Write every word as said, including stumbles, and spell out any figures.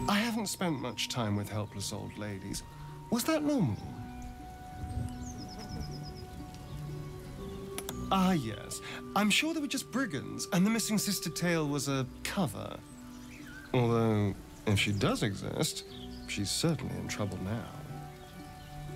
I haven't spent much time with helpless old ladies. Was that normal? Ah, yes. I'm sure they were just brigands, and the missing sister tale was a cover. Although, if she does exist, she's certainly in trouble now.